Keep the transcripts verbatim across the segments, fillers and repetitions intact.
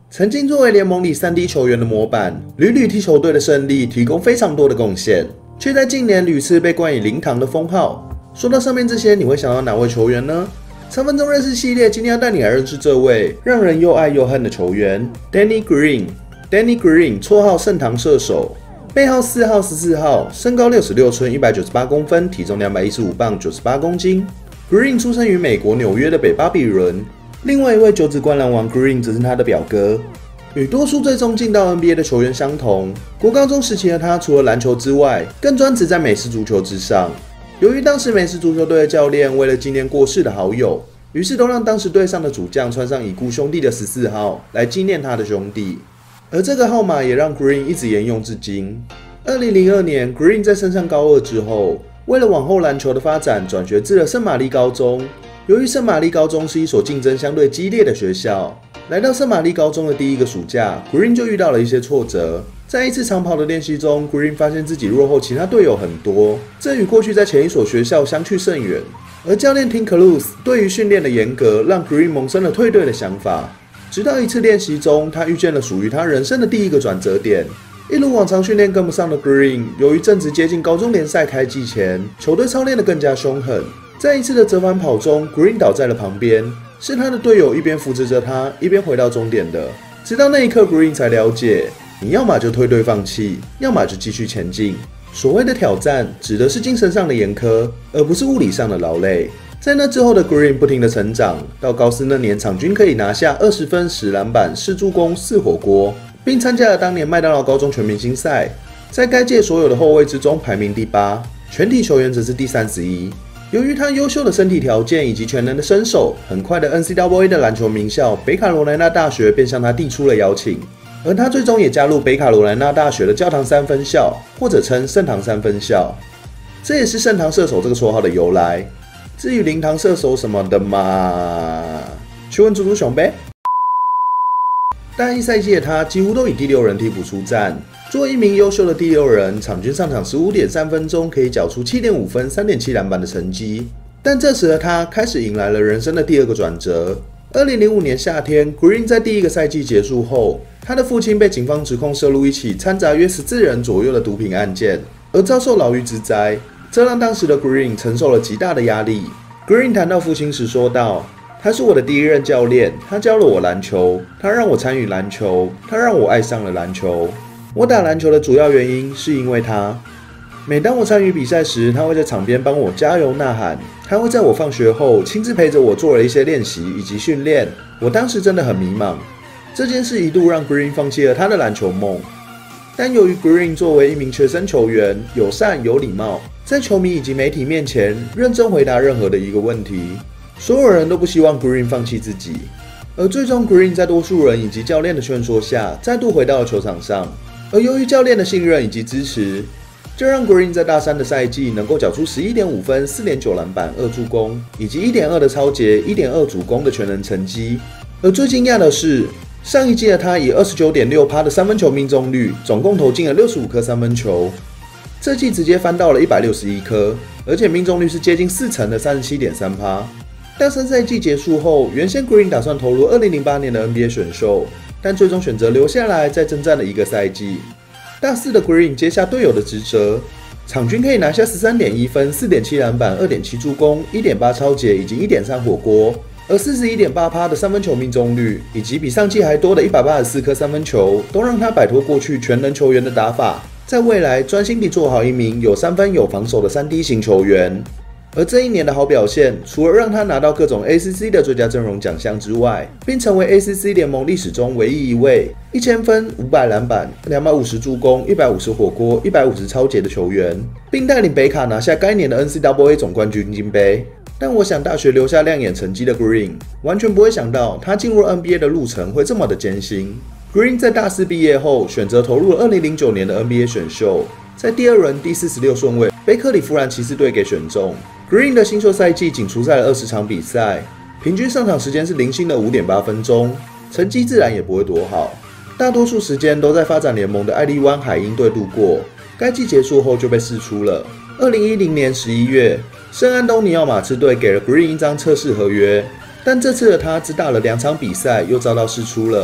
曾经作为联盟里 三 D 球员的模板，屡屡替球队的胜利提供非常多的贡献，却在近年屡次被冠以零糖的封号。说到上面这些，你会想到哪位球员呢？三分钟认识系列今天要带你来认识这位让人又爱又恨的球员 Danny Green。Danny Green 绰号圣堂射手，背号四号、十四号，身高六十六寸，一百九十八公分，体重两百一十五磅，九十八公斤。Green 出生于美国纽约的北巴比伦。另外一位九指灌篮王 Green 则是他的表哥。与多数最终进到 N B A 的球员相同，国高中时期的他除了篮球之外，更专职在美式足球之上。由于当时美式足球队的教练为了纪念过世的好友，于是都让当时队上的主将穿上已故兄弟的十四号来纪念他的兄弟，而这个号码也让 Green 一直沿用至今。二零零二年 Green 在升上高二之后，为了往后篮球的发展，转学至了圣玛丽高中。由于圣玛丽高中是一所竞争相对激烈的学校，来到圣玛丽高中的第一个暑假 ，Green 就遇到了一些挫折。在一次长跑的练习中 ，Green 发现自己落后其他队友很多，这与过去在前一所学校相去甚远。而教练 Tim Cluse 对于训练的严格，让 Green 萌生了退队的想法。直到一次练习中，他遇见了属于他人生的第一个转折点。一如往常训练跟不上的 Green， 由于正值接近高中联赛开季前，球队操练得更加凶狠。在一次的折返跑中 ，Green 倒在了旁边，是他的队友一边扶持着他，一边回到终点的。直到那一刻 ，Green 才了解，你要么就退队放弃，要么就继续前进。所谓的挑战，指的是精神上的严苛，而不是物理上的劳累。在那之后的 Green 不停的成长，到高四那年，场均可以拿下二十分、十篮板、四助攻、四火锅，并参加了当年麦当劳高中全明星赛，在该届所有的后卫之中排名第八，全体球员则是第三十一。由于他优秀的身体条件以及全能的身手，很快的 N C double A 的篮球名校北卡罗来纳大学便向他递出了邀请，而他最终也加入北卡罗来纳大学的教堂三分校，或者称圣堂三分校，这也是圣堂射手这个绰号的由来。至于零堂射手什么的嘛，去问猪猪熊呗。大一赛季的他几乎都以第六人替补出战。作为一名优秀的第六人，场均上场 十五点三分钟，可以缴出 七点五分、三点七篮板的成绩。但这时的他开始迎来了人生的第二个转折。二零零五年夏天 ，Green 在第一个赛季结束后，他的父亲被警方指控涉入一起掺杂约十四人左右的毒品案件，而遭受牢狱之灾。这让当时的 Green 承受了极大的压力。Green 谈到父亲时说道：“他是我的第一任教练，他教了我篮球，他让我参与篮球，他让我爱上了篮球。我打篮球的主要原因是因为他。每当我参与比赛时，他会在场边帮我加油呐喊，他会在我放学后亲自陪着我做了一些练习以及训练。我当时真的很迷茫。这件事一度让 Green 放弃了他的篮球梦。但由于 Green 作为一名学生球员，友善有礼貌，在球迷以及媒体面前认真回答任何的一个问题，所有人都不希望 Green 放弃自己。而最终 Green 在多数人以及教练的劝说下，再度回到了球场上。而由于教练的信任以及支持，这让 Green 在大三的赛季能够缴出 十一点五分、四点九篮板、二助攻，以及 一点二的抄截、一点二主攻的全能成绩。而最惊讶的是，上一季的他以 百分之二十九点六 的三分球命中率，总共投进了六十五颗三分球。这季直接翻到了一百六十一颗，而且命中率是接近四成的 三十七点三。大三赛季结束后，原先 Green 打算投入二零零八年的 N B A 选秀，但最终选择留下来，再征战了一个赛季。大四的 Green 接下队友的职责，场均可以拿下 十三点一分、四点七篮板、二点七助攻、一点八抄截以及 一点三火锅，而 四十一点八 的三分球命中率，以及比上季还多的一百八十四颗三分球，都让他摆脱过去全能球员的打法，在未来专心地做好一名有三分有防守的 三 D 型球员。而这一年的好表现，除了让他拿到各种 A C C 的最佳阵容奖项之外，并成为 A C C 联盟历史中唯一一位一千分、五百篮板、两百五十助攻、一百五十火锅、一百五十抄截的球员，并带领北卡拿下该年的 N C double A 总冠军金杯。但我想大学留下亮眼成绩的 Green 完全不会想到他进入 N B A 的路程会这么的艰辛。Green 在大四毕业后选择投入了二零零九年的 N B A 选秀，在第二轮第四十六顺位被克里夫兰骑士队给选中。Green 的新秀赛季仅出赛了二十场比赛，平均上场时间是零星的 五点八分钟，成绩自然也不会多好。大多数时间都在发展联盟的艾利湾海鹰队度过。该季结束后就被释出了。二零一零年十一月，圣安东尼奥马刺队给了 Green 一张测试合约，但这次的他只打了两场比赛，又遭到释出了。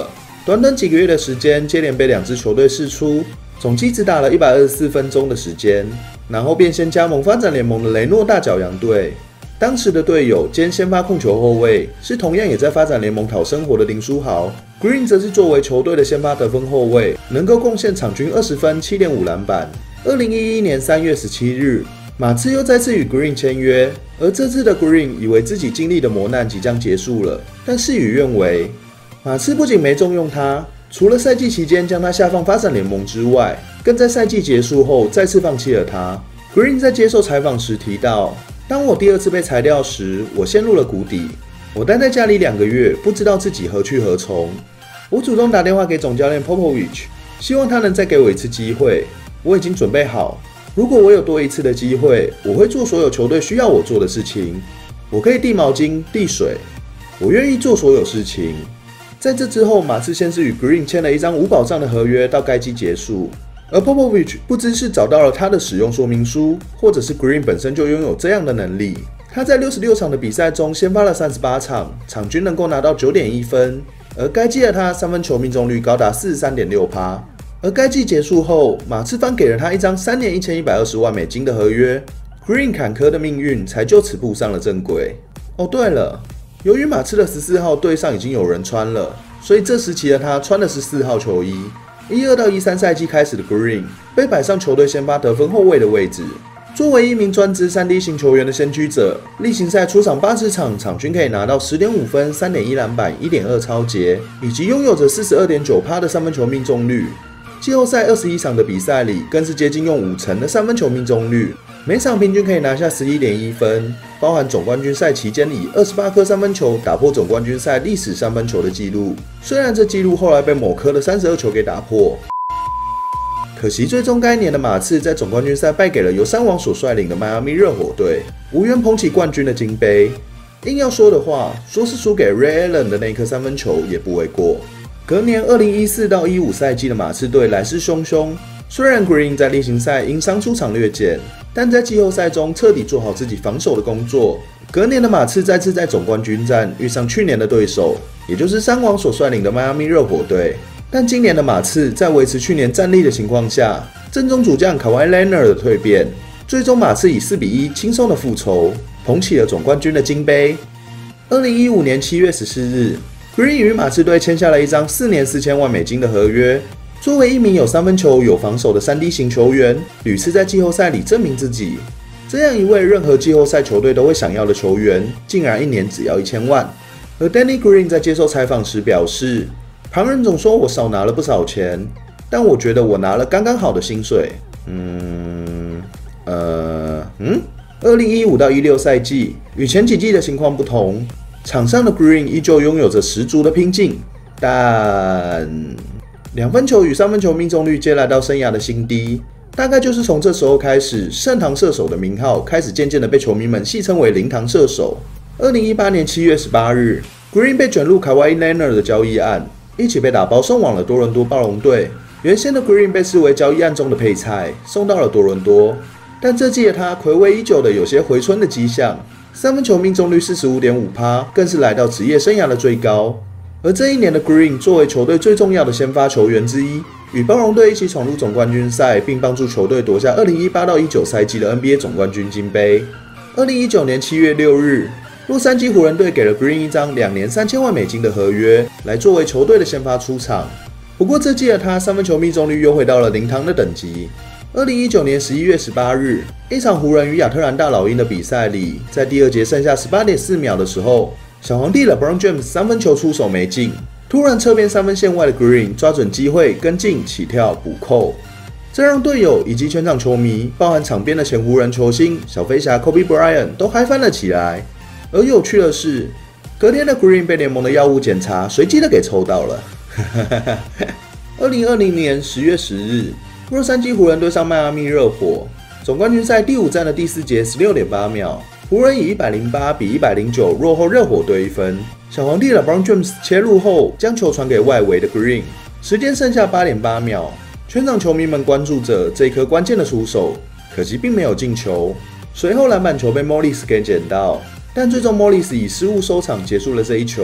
短短几个月的时间，接连被两支球队释出，总计只打了一百二十四分钟的时间，然后便先加盟发展联盟的雷诺大角羊队。当时的队友兼先发控球后卫是同样也在发展联盟讨生活的林书豪 ，Green 则是作为球队的先发得分后卫，能够贡献场均二十分、七点五篮板。二零一一年三月十七日，马刺又再次与 Green 签约，而这次的 Green 以为自己经历的磨难即将结束了，但事与愿违。马刺不仅没重用他，除了赛季期间将他下放发展联盟之外，更在赛季结束后再次放弃了他。Green 在接受采访时提到，当我第二次被裁掉时，我陷入了谷底。我待在家里两个月，不知道自己何去何从。我主动打电话给总教练 Popovich， 希望他能再给我一次机会。我已经准备好，如果我有多一次的机会，我会做所有球队需要我做的事情。我可以递毛巾、递水，我愿意做所有事情。在这之后，马刺先是与 Green 签了一张无保障的合约，到该季结束。而 Popovich 不知是找到了他的使用说明书，或者是 Green 本身就拥有这样的能力。他在六十六场的比赛中先发了三十八场，场均能够拿到 九点一分。而该季的他三分球命中率高达 百分之四十三点六。而该季结束后，马刺方给了他一张三年一千一百二十万美金的合约。Green 坎坷的命运才就此步上了正轨。哦，对了。由于马刺的十四号队上已经有人穿了，所以这时期的他穿的是四号球衣。十二到十三赛季开始的 Green 被摆上球队先发得分后卫的位置。作为一名专职 三 D 型球员的先驱者，例行赛出场八十场，场均可以拿到 十点五分、三点一篮板、一点二抄截，以及拥有着 百分之四十二点九 的三分球命中率。季后赛二十一场的比赛里，更是接近用五成的三分球命中率。每场平均可以拿下 十一点一分，包含总冠军赛期间以二十八颗三分球打破总冠军赛历史三分球的纪录。虽然这纪录后来被某颗的三十二球给打破，可惜最终该年的马刺在总冠军赛败给了由山王所率领的迈阿密热火队，无缘捧起冠军的金杯。硬要说的话，说是输给 Ray Allen 的那颗三分球也不为过。隔年二零一四到十五赛季的马刺队来势汹汹，虽然 Green 在例行赛因伤出场略减，但在季后赛中彻底做好自己防守的工作。隔年的马刺再次在总冠军战遇上去年的对手，也就是山王所率领的迈阿密热火队。但今年的马刺在维持去年战力的情况下，正宗主将 Kawhi Leonard 的蜕变，最终马刺以四比一轻松的复仇，捧起了总冠军的金杯。二零一五年七月十四日 ，Green 与马刺队签下了一张四年四千万美金的合约。作为一名有三分球、有防守的 三 D 型球员，屡次在季后赛里证明自己。这样一位任何季后赛球队都会想要的球员，竟然一年只要一千万。而 Danny Green 在接受采访时表示，旁人总说我少拿了不少钱，但我觉得我拿了刚刚好的薪水。嗯，呃，嗯。二零一五到十六赛季与前几季的情况不同，场上的 Green 依旧拥有着十足的拼劲，但两分球与三分球命中率皆来到生涯的新低。大概就是从这时候开始，圣堂射手的名号开始渐渐的被球迷们戏称为灵堂射手。二零一八年七月十八日 ，Green 被卷入 Kawhi Leonard 的交易案，一起被打包送往了多伦多暴龙队。原先的 Green 被视为交易案中的配菜，送到了多伦多。但这季的他睽违已久的有些回春的迹象，三分球命中率 百分之四十五点五， 更是来到职业生涯的最高。而这一年的 Green 作为球队最重要的先发球员之一，与暴龙队一起闯入总冠军赛，并帮助球队夺下二零一八到十九赛季的 N B A 总冠军金杯。二零一九年七月六日，洛杉矶湖人队给了 Green 一张两年三千万美金的合约，来作为球队的先发出场。不过这季的他三分球命中率又回到了灵堂的等级。二零一九年十一月十八日，一场湖人与亚特兰大老鹰的比赛里，在第二节剩下 十八点四秒的时候，小皇帝 LeBron James 三分球出手没进，突然侧边三分线外的 Green 抓准机会跟进起跳补扣，这让队友以及全场球迷，包含场边的前湖人球星小飞侠 Kobe Bryant 都嗨翻了起来。而有趣的是，隔天的 Green 被联盟的药物检查随机的给抽到了。二零二零年十月十日，洛杉矶湖人对上迈阿密热火，总冠军赛第五战的第四节 十六点八秒，湖人以一百零八比一百零九落后热火队一分。小皇帝 LeBron James 切入后将球传给外围的 Green， 时间剩下八点八秒，全场球迷们关注着这一颗关键的出手，可惜并没有进球。随后篮板球被 Morris 给捡到，但最终 Morris 以失误收场结束了这一球。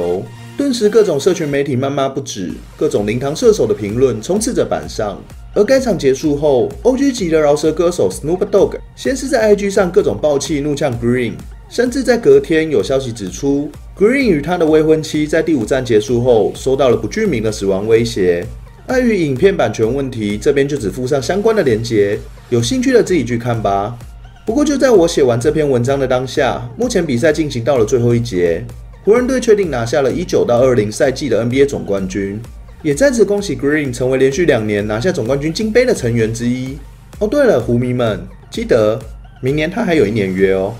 顿时各种社群媒体谩骂不止，各种灵堂射手的评论充斥着板上。而该场结束后 ，O G 级的饶舌歌手 Snoop Dogg 先是在 I G 上各种爆气怒呛 Green， 甚至在隔天有消息指出 ，Green 与他的未婚妻在第五站结束后收到了不具名的死亡威胁。碍于影片版权问题，这边就只附上相关的连结，有兴趣的自己去看吧。不过就在我写完这篇文章的当下，目前比赛进行到了最后一节，湖人队确定拿下了十九到二十赛季的 N B A 总冠军，也在此恭喜 Green 成为连续两年拿下总冠军金杯的成员之一。哦，对了，湖迷们，记得明年他还有一年约哦。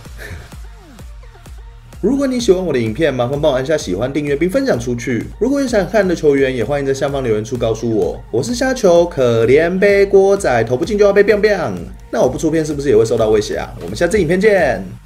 如果你喜欢我的影片，麻烦帮我按下喜欢、订阅并分享出去。如果有想看的球员，也欢迎在下方留言处告诉我。我是虾球，可怜背锅仔，投不进就要被 biang biang。那我不出片是不是也会受到威胁啊？我们下次影片见。